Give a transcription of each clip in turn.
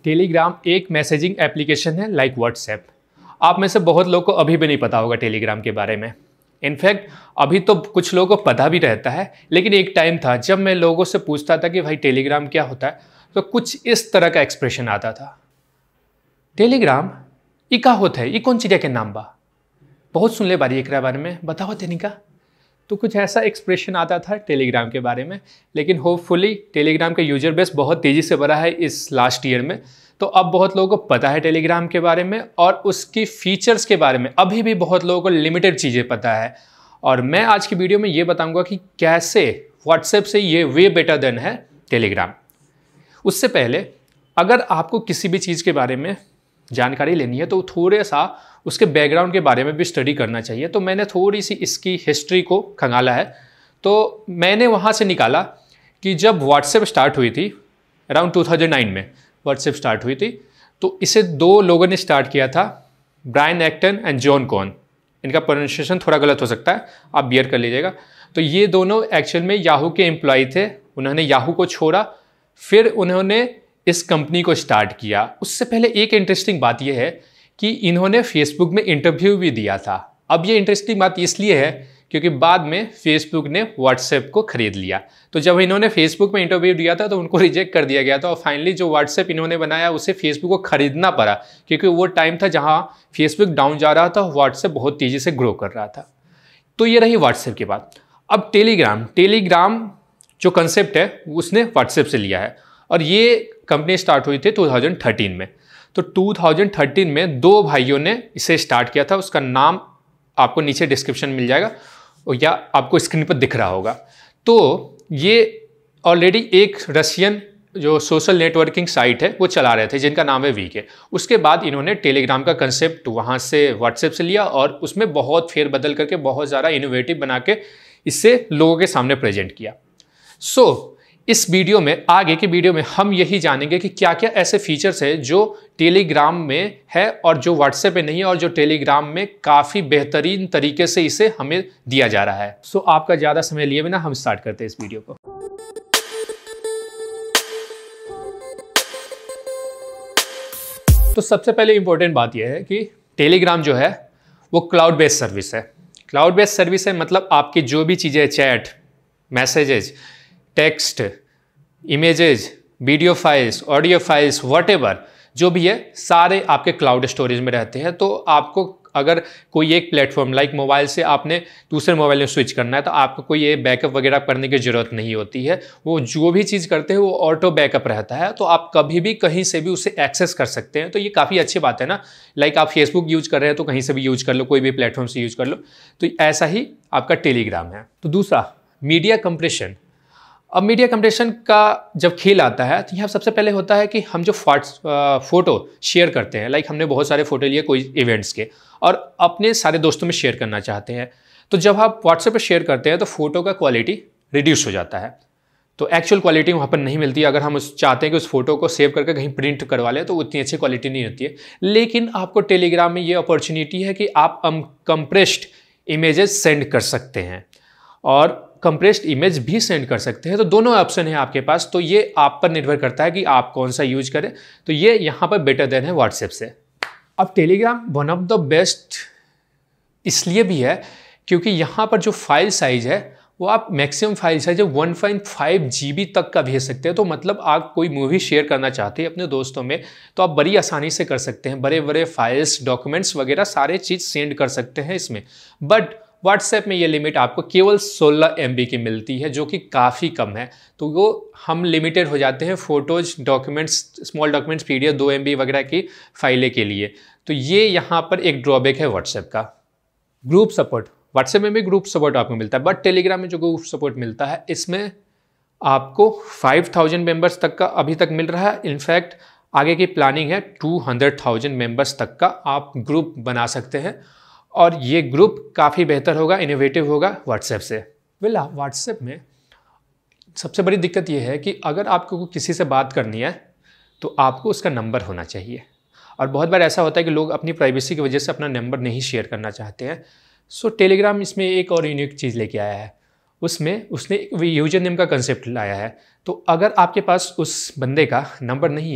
Telegram एक messaging application है like WhatsApp. आप में से बहुत लोगों को अभी भी नहीं पता होगा टेलीग्राम के बारे में। इनफैक्ट अभी तो कुछ लोगों को पता भी रहता है, लेकिन एक टाइम था जब मैं लोगों से पूछता था कि भाई टेलीग्राम क्या होता है, तो कुछ इस तरह का एक्सप्रेशन आता था, टेलीग्राम ये का होता है, ये कौन चिड़िया के नाम बा, बहुत सुन ले बारी एक बारे में बताओ तेनिका। तो कुछ ऐसा एक्सप्रेशन आता था टेलीग्राम के बारे में। लेकिन होपफुली टेलीग्राम का यूजर बेस बहुत तेज़ी से बढ़ा है इस लास्ट ईयर में, तो अब बहुत लोगों को पता है टेलीग्राम के बारे में और उसकी फीचर्स के बारे में अभी भी बहुत लोगों को लिमिटेड चीज़ें पता है। और मैं आज की वीडियो में ये बताऊंगा कि कैसे व्हाट्सएप से ये वे बेटर देन है टेलीग्राम। उससे पहले अगर आपको किसी भी चीज़ के बारे में जानकारी लेनी है तो थोड़ा सा उसके बैकग्राउंड के बारे में भी स्टडी करना चाहिए। तो मैंने थोड़ी सी इसकी हिस्ट्री को खंगाला है। तो मैंने वहाँ से निकाला कि जब व्हाट्सएप स्टार्ट हुई थी अराउंड 2009 में व्हाट्सएप स्टार्ट हुई थी, तो इसे दो लोगों ने स्टार्ट किया था, Brian Acton and Jan Koum. इनका प्रोनाउंसिएशन थोड़ा गलत हो सकता है, आप बियर कर लीजिएगा। तो ये दोनों एक्चुअल में याहू के एम्प्लॉय थे। उन्होंने याहू को छोड़ा, फिर उन्होंने इस कंपनी को स्टार्ट किया। उससे पहले एक इंटरेस्टिंग बात यह है कि इन्होंने फेसबुक में इंटरव्यू भी दिया था। अब ये इंटरेस्टिंग बात इसलिए है क्योंकि बाद में फेसबुक ने व्हाट्सएप को खरीद लिया। तो जब इन्होंने फेसबुक में इंटरव्यू दिया था तो उनको रिजेक्ट कर दिया गया था और फाइनली जो व्हाट्सएप इन्होंने बनाया उसे फेसबुक को खरीदना पड़ा, क्योंकि वो टाइम था जहाँ फेसबुक डाउन जा रहा था, व्हाट्सएप बहुत तेज़ी से ग्रो कर रहा था। तो ये रही व्हाट्सएप की बात। अब टेलीग्राम जो कंसेप्ट है उसने व्हाट्सएप से लिया है और ये कंपनी स्टार्ट हुई थी 2013 में। तो 2013 में दो भाइयों ने इसे स्टार्ट किया था। उसका नाम आपको नीचे डिस्क्रिप्शन मिल जाएगा या आपको स्क्रीन पर दिख रहा होगा। तो ये ऑलरेडी एक रशियन जो सोशल नेटवर्किंग साइट है वो चला रहे थे जिनका नाम है वीके। उसके बाद इन्होंने टेलीग्राम का कंसेप्ट वहाँ से व्हाट्सएप से लिया और उसमें बहुत फेरबदल करके बहुत ज़्यादा इनोवेटिव बना के इससे लोगों के सामने प्रेजेंट किया। इस वीडियो में, आगे की वीडियो में हम यही जानेंगे कि क्या क्या ऐसे फीचर्स है जो टेलीग्राम में है और जो व्हाट्सएप में नहीं है और जो टेलीग्राम में काफ़ी बेहतरीन तरीके से इसे हमें दिया जा रहा है। आपका ज़्यादा समय लिए बिना हम स्टार्ट करते हैं इस वीडियो को। तो सबसे पहले इंपॉर्टेंट बात यह है कि टेलीग्राम जो है वो क्लाउड बेस्ड सर्विस है। क्लाउड बेस्ड सर्विस है मतलब आपकी जो भी चीज़ें, chat, messages, text, images, video files, audio files, whatever जो भी है सारे आपके क्लाउड स्टोरेज में रहते हैं। तो आपको अगर कोई एक प्लेटफॉर्म लाइक मोबाइल से आपने दूसरे मोबाइल में स्विच करना है तो आपको कोई ये बैकअप वगैरह करने की ज़रूरत नहीं होती है। वो जो भी चीज़ करते हैं वो ऑटो बैकअप रहता है, तो आप कभी भी कहीं से भी उसे एक्सेस कर सकते हैं। तो ये काफ़ी अच्छी बात है ना। लाइक आप फेसबुक यूज कर रहे हैं तो कहीं से भी यूज कर लो, कोई भी प्लेटफॉर्म से यूज कर लो। तो ऐसा ही आपका टेलीग्राम है। तो दूसरा, मीडिया कंप्रेशन। अब मीडिया कंप्रेशन का जब खेल आता है तो यहाँ सबसे पहले होता है कि हम जो फ़ोटो शेयर करते हैं, लाइक हमने बहुत सारे फ़ोटो लिए कोई इवेंट्स के और अपने सारे दोस्तों में शेयर करना चाहते हैं, तो जब आप व्हाट्सएप पर शेयर करते हैं तो फ़ोटो का क्वालिटी रिड्यूस हो जाता है। तो एक्चुअल क्वालिटी वहाँ पर नहीं मिलती है। अगर हम चाहते हैं कि उस फोटो को सेव करके कहीं प्रिंट करवा लें तो उतनी अच्छी क्वालिटी नहीं होती है। लेकिन आपको टेलीग्राम में ये अपॉर्चुनिटी है कि आप कंप्रेस्ड इमेजेस सेंड कर सकते हैं और कंप्रेस्ड इमेज भी सेंड कर सकते हैं। तो दोनों ऑप्शन है आपके पास। तो ये आप पर निर्भर करता है कि आप कौन सा यूज करें। तो ये यहाँ पर बेटर देन है व्हाट्सएप से। अब Telegram one of the best इसलिए भी है क्योंकि यहाँ पर जो फाइल साइज है वो आप मैक्सिमम फाइल साइज है 1.5 GB तक का भेज सकते हैं। तो मतलब आप कोई मूवी शेयर करना चाहते हैं अपने दोस्तों में तो आप बड़ी आसानी से कर सकते हैं। बड़े बड़े फाइल्स, डॉक्यूमेंट्स वगैरह सारे चीज़ सेंड कर सकते हैं इसमें। बट व्हाट्सएप में ये लिमिट आपको केवल 16 MB की मिलती है, जो कि काफ़ी कम है। तो वो हम लिमिटेड हो जाते हैं photos, documents, small documents, PDF 2 MB वगैरह की फाइलें के लिए। तो ये यहाँ पर एक ड्रॉबैक है व्हाट्सएप का। ग्रुप सपोर्ट, व्हाट्सएप में भी ग्रुप सपोर्ट आपको मिलता है, बट टेलीग्राम में जो ग्रुप सपोर्ट मिलता है इसमें आपको 5000 मेम्बर्स तक का अभी तक मिल रहा है। इनफैक्ट आगे की प्लानिंग है 200,000 मेम्बर्स तक का आप ग्रुप बना सकते हैं और ये ग्रुप काफ़ी बेहतर होगा, इनोवेटिव होगा व्हाट्सएप से। व्हाट्सएप में सबसे बड़ी दिक्कत ये है कि अगर आपको किसी से बात करनी है तो आपको उसका नंबर होना चाहिए। और बहुत बार ऐसा होता है कि लोग अपनी प्राइवेसी की वजह से अपना नंबर नहीं शेयर करना चाहते हैं। टेलीग्राम इसमें एक और यूनिक चीज़ लेके आया है। उसमें उसने यूजर नेम का कंसेप्ट लाया है। तो अगर आपके पास उस बंदे का नंबर नहीं है,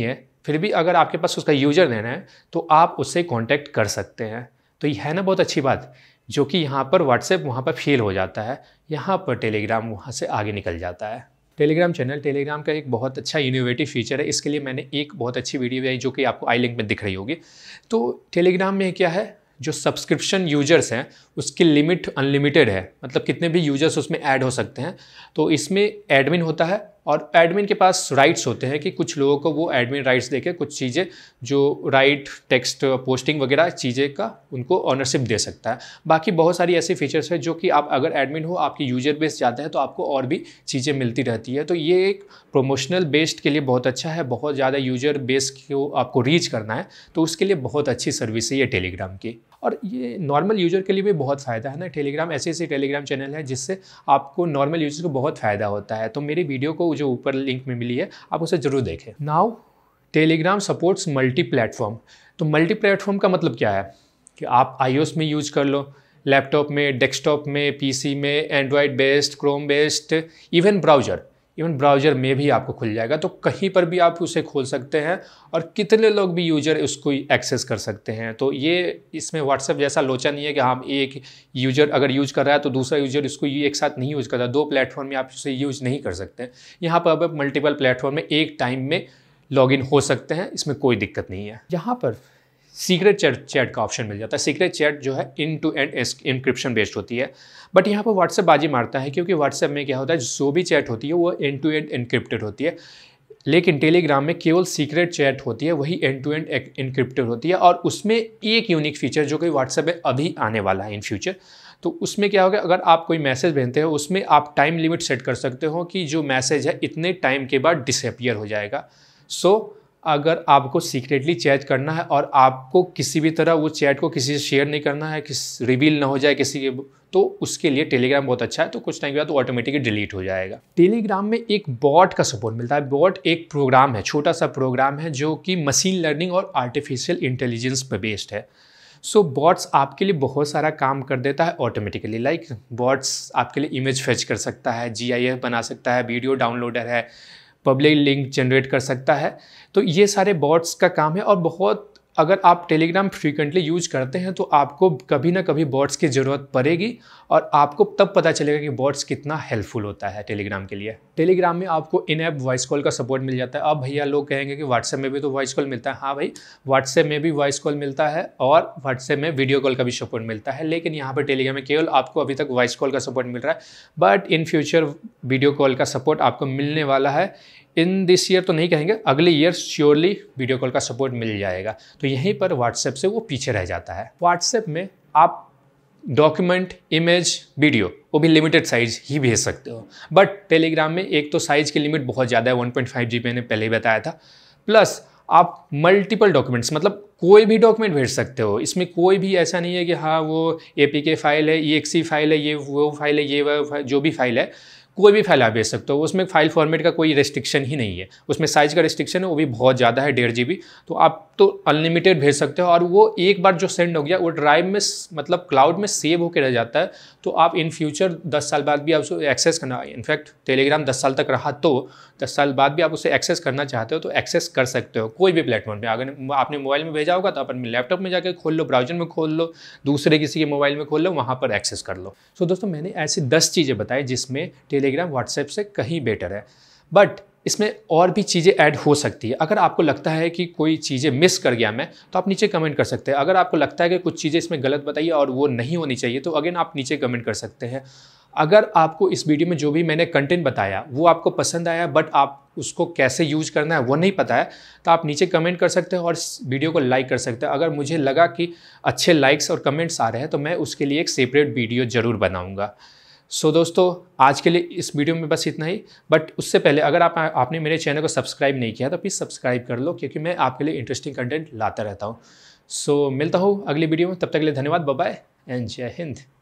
फिर भी अगर आपके पास उसका यूजर नेम है तो आप उससे कांटेक्ट कर सकते हैं। तो ये है ना बहुत अच्छी बात, जो कि यहाँ पर व्हाट्सएप वहाँ पर फेल हो जाता है, यहाँ पर टेलीग्राम वहाँ से आगे निकल जाता है। टेलीग्राम चैनल टेलीग्राम का एक बहुत अच्छा इनोवेटिव फीचर है। इसके लिए मैंने एक बहुत अच्छी वीडियो बनाई जो कि आपको आई लिंक में दिख रही होगी। तो टेलीग्राम में क्या है, जो सब्सक्रिप्शन यूजर्स हैं उसकी लिमिट अनलिमिटेड है, मतलब कितने भी यूजर्स उसमें ऐड हो सकते हैं। तो इसमें एडमिन होता है और एडमिन के पास राइट्स होते हैं कि कुछ लोगों को वो एडमिन राइट्स देके कुछ चीज़ें जो राइट टेक्स्ट पोस्टिंग वगैरह चीज़ें का उनको ऑनरशिप दे सकता है। बाकी बहुत सारी ऐसी फीचर्स है जो कि आप अगर एडमिन हो, आपकी यूजर बेस ज़्यादा है तो आपको और भी चीज़ें मिलती रहती है। तो ये एक प्रोमोशनल बेस्ड के लिए बहुत अच्छा है। बहुत ज़्यादा यूजर बेस को आपको रीच करना है तो उसके लिए बहुत अच्छी सर्विस है ये टेलीग्राम की। और ये नॉर्मल यूजर के लिए भी बहुत फ़ायदा है ना। टेलीग्राम ऐसे टेलीग्राम चैनल है जिससे आपको नॉर्मल यूजर को बहुत फ़ायदा होता है। तो मेरी वीडियो को जो ऊपर लिंक में मिली है आप उसे ज़रूर देखें। Now Telegram supports multi platform. तो मल्टी प्लेटफॉर्म का मतलब क्या है कि आप iOS में यूज कर लो, लैपटॉप में, डेस्कटॉप में, पीसी में, Android based, Chrome based, even browser में भी आपको खुल जाएगा। तो कहीं पर भी आप उसे खोल सकते हैं और कितने लोग भी यूजर उसको एक्सेस कर सकते हैं। तो ये इसमें व्हाट्सएप जैसा लोचा नहीं है कि हम एक यूजर अगर यूज कर रहा है तो दूसरा यूजर इसको एक साथ नहीं यूज करता। 2 प्लेटफॉर्म में आप इसे यूज नहीं कर सकते। यहाँ पर अब मल्टीपल प्लेटफॉर्म में एक टाइम में लॉगिन हो सकते हैं, इसमें कोई दिक्कत नहीं है। यहाँ पर सीक्रेट चैट का ऑप्शन मिल जाता है। सीक्रेट चैट जो है end to end encryption based होती है, बट यहाँ पर व्हाट्सएप बाजी मारता है क्योंकि व्हाट्सएप में क्या होता है, जो भी चैट होती है वो एंड टू एंड इंक्रिप्टेड होती है, लेकिन टेलीग्राम में केवल सीक्रेट चैट होती है, वही एंड टू एंड इंक्रिप्टेड होती है। और उसमें एक यूनिक फीचर जो कि व्हाट्सएप में अभी आने वाला है इन फ्यूचर। तो उसमें क्या होगा, अगर आप कोई मैसेज भेजते हो उसमें आप टाइम लिमिट सेट कर सकते हो कि जो मैसेज है इतने टाइम के बाद डिसअपियर हो जाएगा। सो अगर आपको सीक्रेटली चैट करना है और आपको किसी भी तरह वो चैट को किसी से शेयर नहीं करना है, रिवील ना हो जाए किसी के, तो उसके लिए टेलीग्राम बहुत अच्छा है। तो कुछ टाइम के बाद वो ऑटोमेटिकली डिलीट हो जाएगा। टेलीग्राम में एक बॉट का सपोर्ट मिलता है। बॉट एक प्रोग्राम है, छोटा सा प्रोग्राम है जो कि मशीन लर्निंग और आर्टिफिशियल इंटेलिजेंस पर बेस्ड है। सो बॉट्स आपके लिए बहुत सारा काम कर देता है ऑटोमेटिकली। लाइक बॉट्स आपके लिए इमेज फेच कर सकता है, GIF बना सकता है, वीडियो डाउनलोडर है, पब्लिक लिंक जनरेट कर सकता है। तो ये सारे बॉट्स का काम है। और बहुत अगर आप टेलीग्राम फ्रीक्वेंटली यूज करते हैं तो आपको कभी ना कभी बॉट्स की ज़रूरत पड़ेगी और आपको तब पता चलेगा कि बॉट्स कितना हेल्पफुल होता है टेलीग्राम के लिए। टेलीग्राम में आपको इन ऐप वॉइस कॉल का सपोर्ट मिल जाता है। अब भैया लोग कहेंगे कि व्हाट्सएप में भी तो वॉइस कॉल मिलता है। हाँ भाई, व्हाट्सएप में भी वॉइस कॉल मिलता है और व्हाट्सएप में वीडियो कॉल का भी सपोर्ट मिलता है, लेकिन यहाँ पर टेलीग्राम में केवल आपको अभी तक वॉइस कॉल का सपोर्ट मिल रहा है। But in future video call का सपोर्ट आपको मिलने वाला है। इन दिस ईयर तो नहीं कहेंगे, अगले ईयर श्योरली वीडियो कॉल का सपोर्ट मिल जाएगा। तो यहीं पर व्हाट्सएप से वो पीछे रह जाता है। व्हाट्सएप में आप डॉक्यूमेंट, इमेज, वीडियो वो भी लिमिटेड साइज ही भेज सकते हो। बट टेलीग्राम में एक तो साइज़ की लिमिट बहुत ज़्यादा है, 1.5 GB मैंने पहले ही बताया था, प्लस आप मल्टीपल डॉक्यूमेंट्स मतलब कोई भी डॉक्यूमेंट भेज सकते हो। इसमें कोई भी ऐसा नहीं है कि हाँ वो APK फाइल है, EXE फाइल है, ये वो फाइल है, ये वो जो भी फाइल है, कोई भी फाइल आप भेज सकते हो। उसमें फाइल फॉर्मेट का कोई रेस्ट्रिक्शन ही नहीं है। उसमें साइज़ का रेस्ट्रिक्शन है, वो भी बहुत ज़्यादा है, 1.5 GB। तो आप तो अनलिमिटेड भेज सकते हो और वो एक बार जो सेंड हो गया वो ड्राइव में मतलब क्लाउड में सेव होकर रह जाता है। तो आप इन फ्यूचर 10 साल बाद भी आप उसको एक्सेस करना, इनफैक्ट टेलीग्राम 10 साल तक रहा तो 10 साल बाद भी आप उसे एक्सेस करना चाहते हो तो एक्सेस कर सकते हो कोई भी प्लेटफॉर्म पर। अगर आपने मोबाइल में भेजा होगा तो अपने लैपटॉप में जाकर खोल लो, ब्राउजर में खोल लो, दूसरे किसी के मोबाइल में खोल लो, वहाँ पर एक्सेस कर लो। सो दोस्तों, मैंने ऐसी 10 चीज़ें बताई जिसमें टेलीग्राम व्हाट्सएप से कहीं बेटर है। बट इसमें और भी चीज़ें ऐड हो सकती है। अगर आपको लगता है कि कोई चीज़ें मिस कर गया मैं, तो आप नीचे कमेंट कर सकते हैं। अगर आपको लगता है कि कुछ चीज़ें इसमें गलत बताइए और वो नहीं होनी चाहिए तो अगेन आप नीचे कमेंट कर सकते हैं। अगर आपको इस वीडियो में जो भी मैंने कंटेंट बताया वो आपको पसंद आया बट आप उसको कैसे यूज करना है वो नहीं पता है, तो आप नीचे कमेंट कर सकते हैं और इस वीडियो को लाइक कर सकते हैं। अगर मुझे लगा कि अच्छे लाइक्स और कमेंट्स आ रहे हैं तो मैं उसके लिए एक सेपरेट वीडियो ज़रूर बनाऊँगा। सो दोस्तों, आज के लिए इस वीडियो में बस इतना ही। बट उससे पहले अगर आपने मेरे चैनल को सब्सक्राइब नहीं किया तो प्लीज़ सब्सक्राइब कर लो, क्योंकि मैं आपके लिए इंटरेस्टिंग कंटेंट लाता रहता हूँ। सो मिलता हूँ अगली वीडियो में, तब तक के लिए धन्यवाद, बाय बाय एंड जय हिंद।